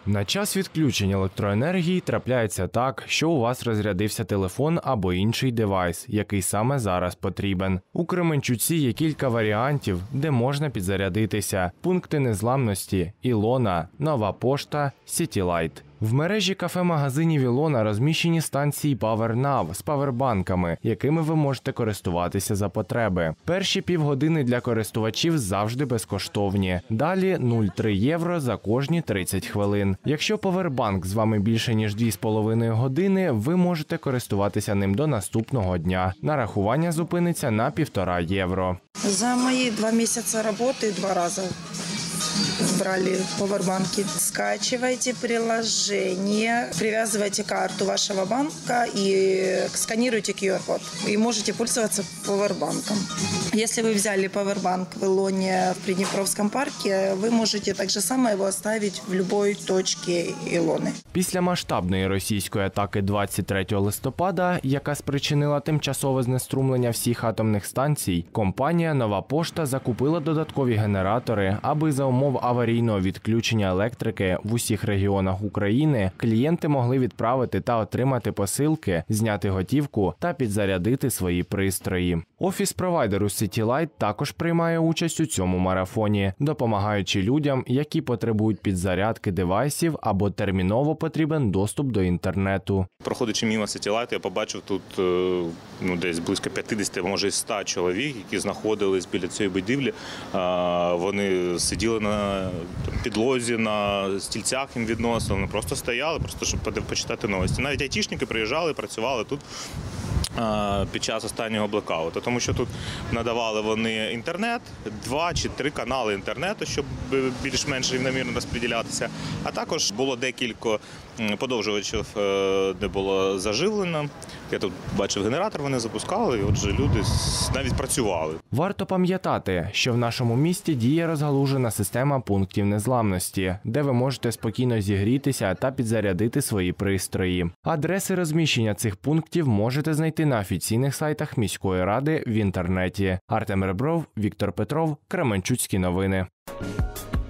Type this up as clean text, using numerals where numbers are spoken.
На час відключення електроенергії трапляється так, що у вас розрядився телефон або інший девайс, який саме зараз потрібен. У Кременчуці є кілька варіантів, де можна підзарядитися. Пункти незламності, Ілона, Нова пошта, Сітілайт. В мережі кафе-магазинів Ілона розміщені станції PowerNav з павербанками, якими ви можете користуватися за потреби. Перші півгодини для користувачів завжди безкоштовні. Далі 0,3 євро за кожні 30 хвилин. Якщо павербанк з вами більше ніж 2,5 години, ви можете користуватися ним до наступного дня. Нарахування зупиниться на 1,5 євро. За мои 2 месяца работы 2 раза брали павербанки. Скачивайте приложение, привязывайте карту вашего банка и сканируйте QR-код. И можете пользоваться павербанком. Если вы взяли павербанк в Илоне в Приднепровском парке, вы можете так же само его оставить в любой точке Илоны. Після масштабної російської атаки 23 листопада, яка спричинила тимчасове знеструмлення всіх атомних станцій, компанія «Нова пошта» закупила додаткові генератори, аби за умов аварійного відключення електрики в усіх регіонах України клієнти могли відправити та отримати посилки, зняти готівку та підзарядити свої пристрої. Офіс провайдеру Сітілайт також приймає участь у цьому марафоні, допомагаючи людям, які потребують підзарядки девайсів або терміново потрібен доступ до інтернету. Проходячи мимо Сітілайту, я побачив тут десь близько 50, може 100 чоловік, які знаходились біля цієї будівлі. Вони сиділи на підлозі, на стільцях їм відносили, вони просто стояли, щоб почитати новості. Навіть айтішники приїжджали, працювали тут під час останнього блекауту, тому що тут надавали вони інтернет, 2 чи 3 канали інтернету, щоб більш-менш рівномірно розподілятися, а також було декілька подовжувачів, де було заживлено. Я тут бачив генератор, вони запускали, і отже люди навіть працювали. Варто пам'ятати, що в нашому місті діє розгалужена система пунктів незламності, де ви можете спокійно зігрітися та підзарядити свої пристрої. Адреси розміщення цих пунктів можете знайти на офіційних сайтах міської ради в інтернеті. Артем Ребров, Віктор Петров, Кременчуцькі новини.